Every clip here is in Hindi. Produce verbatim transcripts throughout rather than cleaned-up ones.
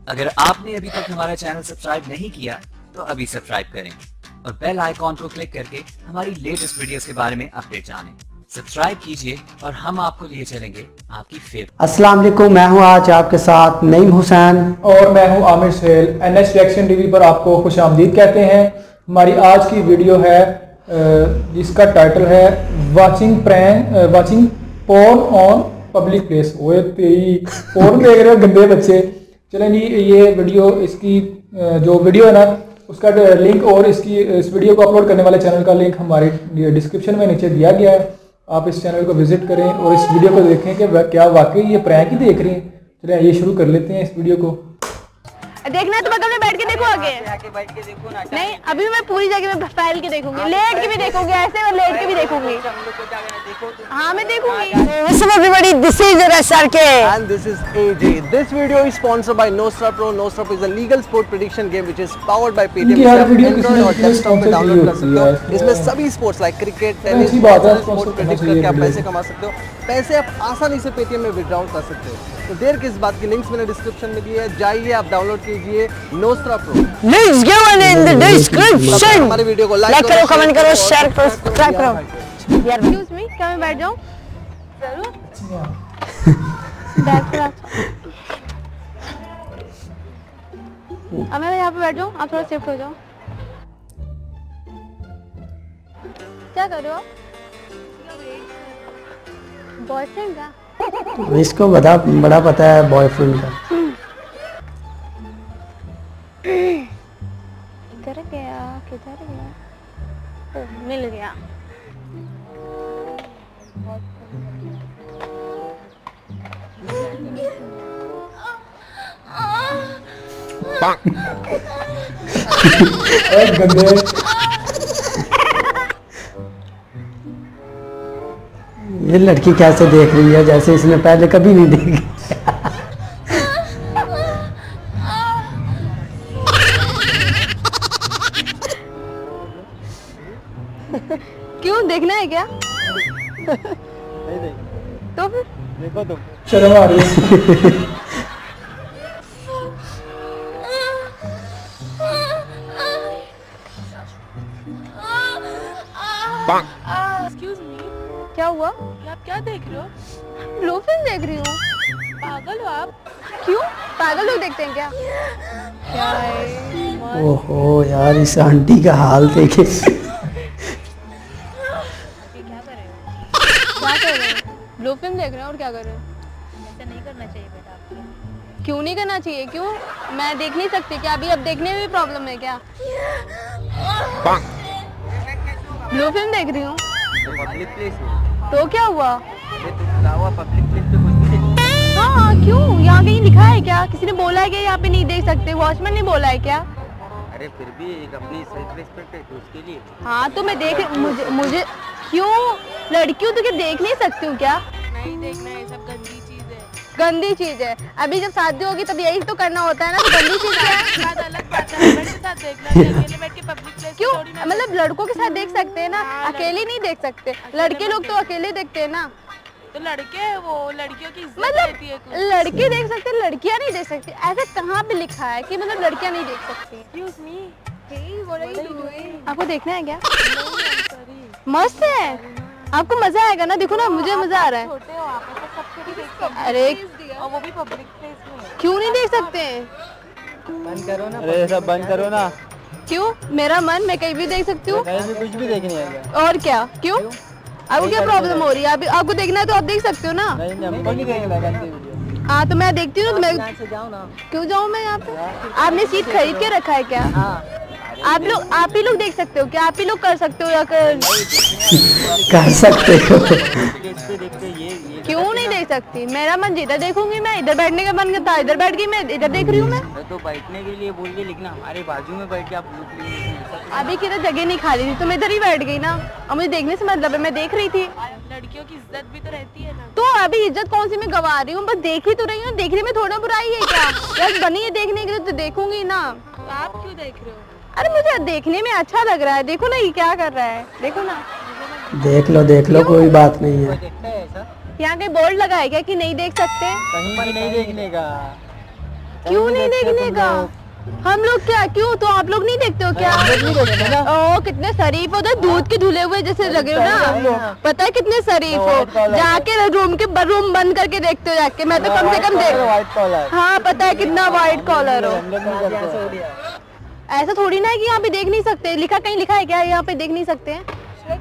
अगर आपने अभी तक हमारा चैनल सब्सक्राइब नहीं किया तो अभी सब्सक्राइब करें और बेल आइकॉन को क्लिक करके हमारी लेटेस्ट वीडियोस के बारे में अपडेट जानें। सब्सक्राइब कीजिए और हम आपको लिए चलेंगे आपकी फेवरेट। अस्सलाम वालेकुम, मैं हूं आज आपके साथ नईम हुसैन और मैं हूं Aamir Suhail. NH reaction TV पर आपको खुशामदीद कहते हैं। हमारी आज की वीडियो है जिसका टाइटल है watching prank watching porn on public place. ओए तेरी पोर्न देख रहे हो गंदे बच्चे। चलें जी, ये वीडियो इसकी जो वीडियो है ना उसका लिंक और इसकी इस वीडियो को अपलोड करने वाले चैनल का लिंक हमारे डिस्क्रिप्शन में नीचे दिया गया है। आप इस चैनल को विजिट करें और इस वीडियो को देखें कि क्या वाकई ये प्रैंक ही देख रहे हैं। चलिए ये शुरू कर लेते हैं इस वीडियो को। देखना है तो बगल में बैठ के देखो आगे। आके बैठ के देखो ना। नहीं, अभी मैं पूरी जगह में फैल के देखूंगी, लेट के भी देखूंगी, ऐसे मैं लेट के भी देखूंगी। हाँ मैं देखूंगी। What's up everybody, this is S R K and this is A J. This video is sponsored by Nostra Pro. Nostra Pro is a legal sport prediction game which is powered by Paytm. Android और desktop पे डाउनलोड कर सकते हो। इसमें सभी sports like cricket, tennis, sport predict करके आप पैसे कमा सकते हो। पैसे आप आसानी से पेटीएम में विड्रॉ कर सकते हो। तो देर किस बात की, लिंक्स मैंने डिस्क्रिप्शन में दी है, जाइए आप डाउनलोड कीजिए Nostra Pro। Links given in the description। हमारी वीडियो को लाइक करो, कमेंट करो, शेयर करो, सब्सक्राइब करो। यार एक्सक्यूज मी, क्या मैं बैठ जाऊं? जरूर बैठ कर। अब मैं यहाँ पे बैठ जाऊं, आप थोड़ा शिफ्ट हो जाओ। क्या कर रहे हो? बॉयफ्रेंड का? इसको बड़ा बड़ा पता है बॉयफ्रेंड का। किधर गया किधर गया? ओ, मिल गया। ये लड़की कैसे देख रही है जैसे इसने पहले कभी नहीं देखी। क्यों, देखना है क्या? नहीं देख तो फिर देखो तुम। शर्म आ रही है। एक्सक्यूज मी, क्या हुआ? आप क्या देख रहे हो? लो फिल्म देख रही हूँ। पागल हो आप? क्यों, पागल लोग देखते हैं क्या? क्या है? ओहो यार, इस आंटी का हाल देखे। क्या कर रहे हो? लो फिल्म देख रहे हो और क्या कर रहे हो? ऐसा नहीं करना चाहिए बेटा आपको। क्यों नहीं करना चाहिए? क्यों, मैं देख नहीं सकती क्या? अभी अब देखने में भी प्रॉब्लम है क्या? लो फिल्म देख रही हूँ। पब्लिक प्लेस है तो क्या हुआ? ये तो खुला हुआ पब्लिक प्लेस पे कुछ भी देख। हाँ क्यों, यहाँ कहीं लिखा है क्या? किसी ने बोला है क्या यहाँ पे नहीं देख सकते? वॉचमैन ने बोला है क्या? अरे फिर भी एक अपनी सेल्फ रिस्पेक्ट है तो उसके लिए। हाँ तो मैं देख, मुझे मुझे क्यों, लड़की हूँ तो क्या देख नहीं सकती हूँ क्या? नहीं देखना, ये सब गंदी चीज है। गंदी चीज है? अभी जब शादी होगी तब यही तो करना होता है ना। तो गंदी चीज क्या है? बात अलग बात है, हस्बैंड के साथ देखना, अकेले बैठ के पब्लिक प्लेस क्यों, थोड़ी ना। मतलब लड़कों के साथ देख सकते हैं ना, अकेले नहीं देख सकते। लड़के लोग तो अकेले देखते हैं ना। तो लड़के वो लड़कियों की इज्जत मतलब रहती है कुछ। लड़के देख सकते हैं, लड़कियां नहीं देख सकती? ऐसा कहाँ पे लिखा है कि मतलब लड़कियां नहीं देख सकती? Excuse me. आपको देखना है क्या? मस्त है, आपको मजा आएगा ना, देखो ना मुझे मजा आ रहा है। छोटे हो आप, ऐसा सबको भी देख सकते अरे हैं और वो भी पब्लिक प्लेस में। क्यों नहीं देख सकते? बंद करो ना। अरे सब बंद करो ना। क्यों, मेरा मन, मैं कहीं भी देख सकती हूँ। कहीं भी कुछ भी देखने आएगा। और क्या, क्यों? आपको क्या प्रॉब्लम हो रही है? अभी आपको देखना है तो आप देख सकते हो ना। नहीं नहीं, हम नहीं देखेंगे। हाँ तो मैं देखती हूँ ना, तो मैं यहाँ से जाओ ना। क्यों जाऊँ मैं यहाँ पे? आपने सीट खरीद के रखा है क्या? हाँ आप लोग, आप ही लोग देख सकते हो क्या? आप ही लोग कर सकते हो या कर कर सकते हो? क्यों नहीं देख सकती? मेरा मन जिधर देखूंगी मैं, इधर बैठने का मन करता है इधर बैठ गई, मैं इधर देख रही हूँ। मैं तो बैठने के लिए बोल के लिखना, हमारे बाजू में बैठ के आप लुक लीजिए। अभी किधर जगह नहीं खाली थी तो मैं इधर ही बैठ गई ना। और मुझे देखने से मतलब है, मैं देख रही थी। लड़कियों की इज्जत भी तो रहती है ना। तो अभी इज्जत कौन सी मैं गवा रही हूँ? बस देख ही तो रही हूँ, देखने में थोड़ा बुराई है क्या? यार बनी है देखने के लिए तो देखूंगी ना। तो आप क्यों देख रहे हो? अरे मुझे देखने में अच्छा लग रहा है, देखो ना ये क्या कर रहा है, देखो ना। देख लो देख लो, कोई बात नहीं है। यहाँ कहीं बोर्ड लगा है क्या कि नहीं देख सकते? कहीं भी नहीं देखने का। क्यों नहीं देखने का? हम लोग क्या क्यों? तो आप लोग नहीं देखते हो क्या? ओ कितने शरीफ हो, तो दूध के धुले हुए जैसे लगे हो ना। पता है कितने शरीफ हो, जाके रूम के रूम बंद करके देखते हो जाके। मैं तो कम से कम देख, हाँ पता है कितना व्हाइट कॉलर हो। ऐसा थोड़ी ना है कि यहाँ पे देख नहीं सकते। लिखा कहीं लिखा है क्या यहाँ पे देख नहीं सकते हैं?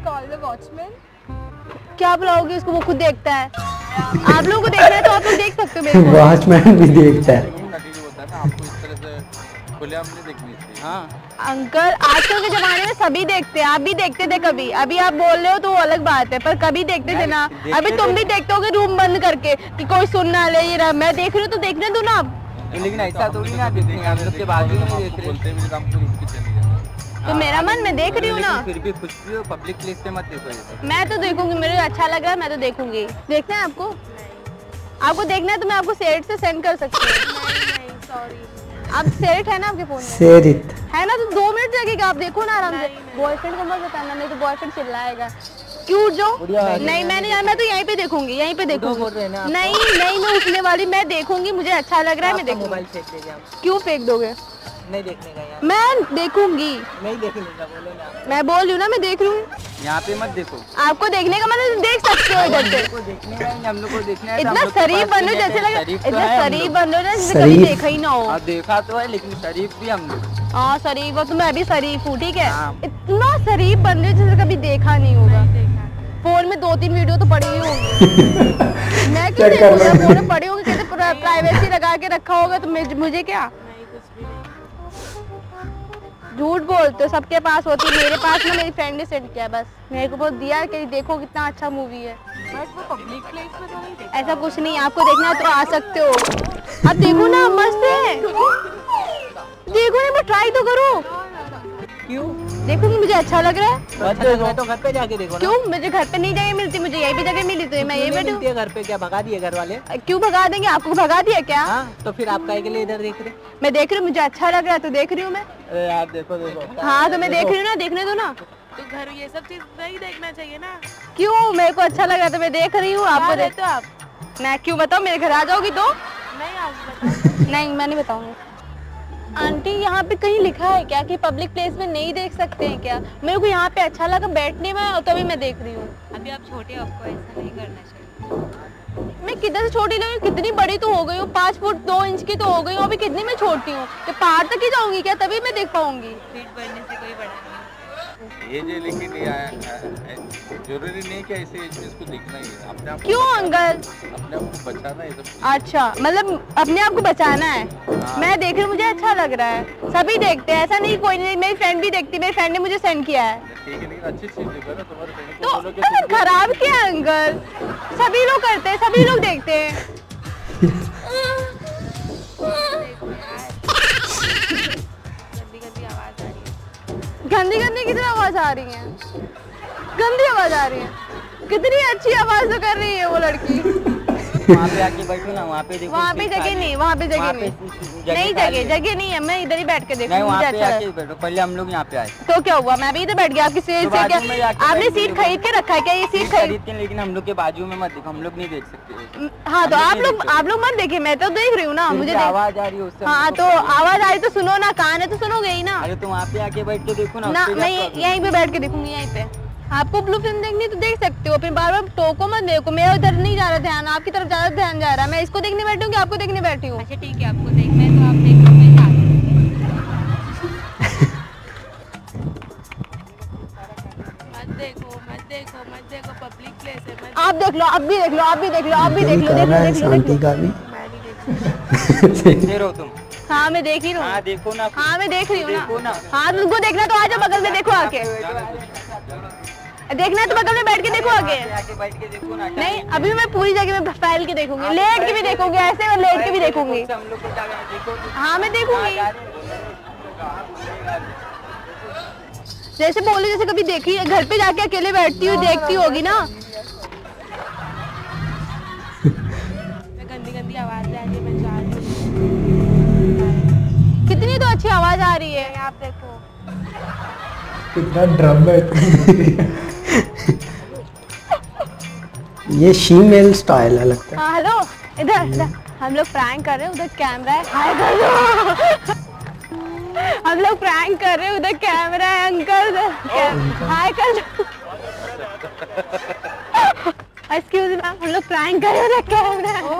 क्या बुलाओगे उसको, वो खुद देखता है। आप लोगों को देखना है तो आप लोग देख सकते हो मेरे को। वॉचमैन भी देखता है। हाँ अंकल आजकल के जमाने में सभी देखते हैं, आप भी देखते थे कभी। अभी आप बोल रहे हो तो वो अलग बात है, पर कभी देखते थे ना। अभी तुम भी देखते होगे रूम बंद करके कि कोई सुन ना ले। ये रहा मैं देख रही हूँ तो देखने दो ना। लेकिन ऐसा थोड़ी ना देखते हैं, हम लोग के बाजू में नहीं देख रहे। तो मेरा मन मैं देख रही हूँ ना। फिर भी कुछ भी हो, पब्लिक प्लेस पे मत देखो। मैं तो देखूंगी, मुझे अच्छा लग रहा है मैं तो देखूंगी। देखना है आपको? आपको देखना है तो मैं आपको सेट से सेंड कर सकती हूँ। सॉरी आप सेट है ना आपके फोन में? सेरित है ना, तो दो मिनट लगेगा, आप देखो ना आराम से। बॉयफ्रेंड को मत बताना, नहीं तो बॉयफ्रेंड चिल्लाएगा। क्यों जो नहीं मैंने यार मैं तो यहीं पे देखूंगी, यहीं पे देखूंगी। नहीं नहीं मैं उठने वाली, मैं देखूंगी, मुझे अच्छा लग रहा है मैं देखूंगी। क्यों फेंक दोगे? नहीं देखने का यार। मैं देखूंगी। नहीं देखने का बोलो ना। मैं बोल रही हूँ ना मैं देख रही हूँ। यहाँ पे मत देखो। आपको देखने का मतलब देख सकते हो इधर से। को देखने का है, हम लोग को देखना है। इतना शरीफ बन रहे जैसे लगा, इतना शरीफ बन रहे जैसे कभी शरीफ। देखा ही ना हो। हाँ देखा तो है, लेकिन शरीफ भी हम लोग। हाँ शरीफ हो तो मैं भी शरीफ हूँ, ठीक है। हाँ। इतना शरीफ बन रहे जैसे कभी देखा नहीं होगा। फोन में दो तीन वीडियो तो पड़ी ही होंगी। मैं क्यों देखूंगा? फोन में पड़ी होंगी, कैसे प्राइवेसी लगा के रखा होगा तो मुझे क्या? झूठ बोलते हो, सबके पास होती है। मेरे पास ना मेरी फ्रेंड ने सेंड किया है, बस मेरे को बहुत दिया कि देखो कितना अच्छा मूवी है। बट वो पब्लिक प्लेस में तो नहीं देखा। ऐसा कुछ नहीं, आपको देखना है तो आ सकते हो। अब देखो ना मस्त है, देखो ना, मैं ट्राई तो करूँ। क्यों देखो मुझे अच्छा लग रहा है। अच्छा तो घर पे जाके देखो ना। क्यों? मुझे घर पे नहीं जगह मिलती, मुझे यही भी जगह मिली तो मैं यही बैठूं। घर पे क्या भगा दिए घर वाले? क्यों भगा देंगे? आपको भगा दिया क्या? हाँ तो फिर आप काहे के लिए इधर देख रहे? मैं देख रही हूँ, मुझे अच्छा लग रहा है तो देख रही हूँ मैं। अरे यार देखो देखो। हाँ तो मैं देख रही हूँ ना, देखने दो ना। तो घर ये सब चीज नहीं देखना चाहिए ना। क्यों? मेरे को अच्छा लग रहा है तो मैं देख रही हूँ। आपको रहते हो आप? मैं क्यों बताऊँ? मेरे घर आ जाओगी तो? नहीं आज बताओ। नहीं मैं नहीं बताऊंगी। आंटी यहाँ पे कहीं लिखा है क्या कि पब्लिक प्लेस में नहीं देख सकते हैं क्या? मेरे को यहाँ पे अच्छा लगा बैठने में और तभी मैं देख रही हूँ। अभी आप छोटे हो, आपको ऐसा नहीं करना चाहिए। मैं किधर से छोटी लगी, कितनी बड़ी तो हो गई हूँ, पाँच फुट दो इंच की तो हो गई हूँ। अभी कितनी मैं छोटी हूँ, तो पहाड़ तक ही जाऊंगी क्या? तभी मैं देख पाऊंगी। फीट बढ़ने से कोई बड़ा नहीं। ये जो लेकिन जरूरी नहीं कि ऐसे इसको देखना ही है। अपने आप क्यों अंकल? अपने आप को बचाना है सब। अच्छा मतलब अपने आप को बचाना है। मैं देख रही हूँ, मुझे अच्छा लग रहा है। सभी देखते हैं, ऐसा नहीं कोई नहीं। मेरी फ्रेंड भी देखती है, मेरी फ्रेंड ने मुझे सेंड किया है। ठीक है लेकिन अच्छी चीज देखो ना, तुम्हारे फ्रेंड तो को बोलो कि अगर खराब क्या है अंकल? सभी लोग करते हैं, सभी लोग देखते हैं। गंदी गंदी आवाज आ रही है। गंदी गंदी कितनी आवाज आ रही है? गंदी आवाज आ रही है। कितनी अच्छी आवाज तो कर रही है वो लड़की। वहाँ पे आके बैठो ना, वहाँ पे देखो। वहाँ पे जगह नहीं, वहाँ पे जगह नहीं, नहीं जगह जगह नहीं है। मैं इधर ही बैठ के देखूंगी, मुझे अच्छा लगा। बैठो, पहले हम लोग यहाँ पे आए तो क्या हुआ? मैं भी इधर बैठ गया आपकी सीट से क्या? आपने सीट खरीद के रखा है क्या? ये सीट खरीद के, लेकिन हम लोग के बाजू में मत देखो, हम लोग नहीं देख सकते। हाँ तो आप लोग आप लोग मत देखिए, मैं तो देख रही हूँ ना। मुझे आवाज आ रही है उससे। हाँ तो आवाज आ रही तो सुनो ना, कान है तो सुनोगे ही ना। अरे तो वहाँ पे आके बैठ के देखो ना। ना मैं यहीं पे बैठ के देखूंगी, यहीं पे। आपको ब्लू फिल्म देखनी तो देख सकते हो, फिर बार बार टोको मत देखो। मेरा उधर नहीं जा रहा ध्यान, आपकी तरफ ज्यादा ध्यान जा रहा है। मैं इसको देखने बैठी हूँ कि आपको देखने बैठी हूँ? अच्छा ठीक है, आपको देखना है तो आप देखो, मैं जा रही हूँ। मत देखो मत देखो मत देखो, पब्लिक प्लेस है। मत आप देख लो, अब भी देख लो, आप भी देख लो, आप भी देख लो, देख लो, देख लो, शांति का भी मैं नहीं देख रहो तुम। हाँ मैं देख ही रही हूँ। हाँ देखो ना। हाँ मैं देख रही हूँ देखो ना। ना। हाँ तुमको देखना तो आजा बगल में देखो आके। देखना है तो बगल में बैठ के देखो आगे। आके बैठ के देखो ना। नहीं अभी मैं पूरी जगह में फैल के देखूंगी, लेट के भी देखूंगी, ऐसे मैं लेट के भी देखूंगी। हम लोग को जाकर देखो। हाँ मैं देखूंगी। जैसे बोली जैसे कभी देखी है, घर पे जाके अकेले बैठती हुई देखती होगी ना। गंदी गंदी आवाज आ रही है, मैं जा रही हूँ। कितनी तो अच्छी आवाज आ रही है। आप देखो कितना ड्रम है। ये फीमेल स्टाइल है लगता है। हाँ हेलो, इधर इधर हम लोग प्रैंक कर रहे हैं, उधर कैमरा है, हाय कर दो। हम लोग प्रैंक कर रहे हैं, उधर कैमरा है, अंकल हाय कर दो। एक्सक्यूज मी मैम, हम लोग प्रैंक कर रहे हैं, उधर कैमरा है।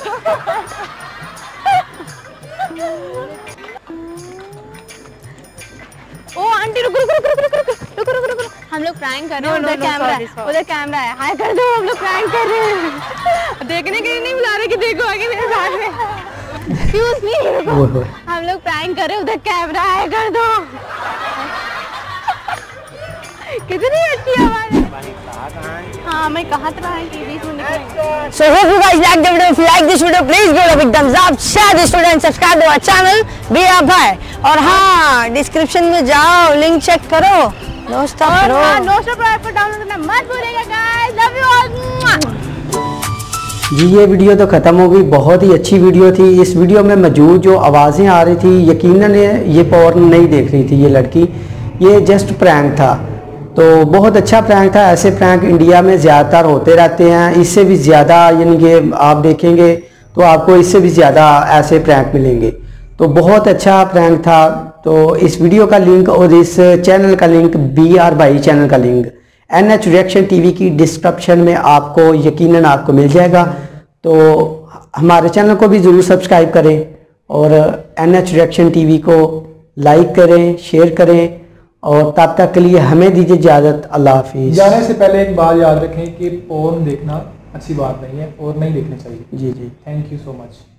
ओ आंटी रुको रुको रुको रुको रुको रुको रुको रुको हम लोग प्रैंक कर रहे हैं, उधर कैमरा है, उधर कैमरा है, हाय कर दो। हम लोग प्रैंक कर रहे हैं, देखने के लिए नहीं बुला रहे कि देखो आगे मेरे साथ में। एक्सक्यूज मी, हम लोग प्रैंक कर रहे हैं, उधर कैमरा है, कर दो। कितनी अच्छी आवाज है। हाँ मैं कहा था कि बीच में निकलेंगे। So hope you guys like the video. If you like this video, please give it a big thumbs up, share this video and subscribe to our channel BRbhai. और हाँ डिस्क्रिप्शन में जाओ, लिंक चेक करो, नो स्टॉप करो। हाँ नो स्टॉप ऐप को डाउनलोड करना मत भूलिएगा गाइस, लव यू ऑल। जी ये वीडियो तो ख़त्म हो गई, बहुत ही अच्छी वीडियो थी। इस वीडियो में मौजूद जो आवाज़ें आ रही थी, यकीनन ये पोर्न नहीं देख रही थी ये लड़की, ये जस्ट प्रैंक था। तो बहुत अच्छा प्रैंक था। ऐसे प्रैंक इंडिया में ज़्यादातर होते रहते हैं, इससे भी ज़्यादा यानी कि आप देखेंगे तो आपको इससे भी ज़्यादा ऐसे प्रैंक मिलेंगे। तो बहुत अच्छा प्रैंक था। तो इस वीडियो का लिंक और इस चैनल का लिंक, बी आर भाई चैनल का link N H reaction TV की डिस्क्रिप्शन में आपको यकीनन आपको मिल जाएगा। तो हमारे चैनल को भी ज़रूर सब्सक्राइब करें और एन एच रिएक्शन टीवी को लाइक करें, शेयर करें और तब तक के लिए हमें दीजिए इजाज़त। अल्लाह हाफिज़। जाने से पहले एक बात याद रखें कि पोर्न देखना अच्छी बात नहीं है और नहीं देखना चाहिए। जी जी, थैंक यू सो मच।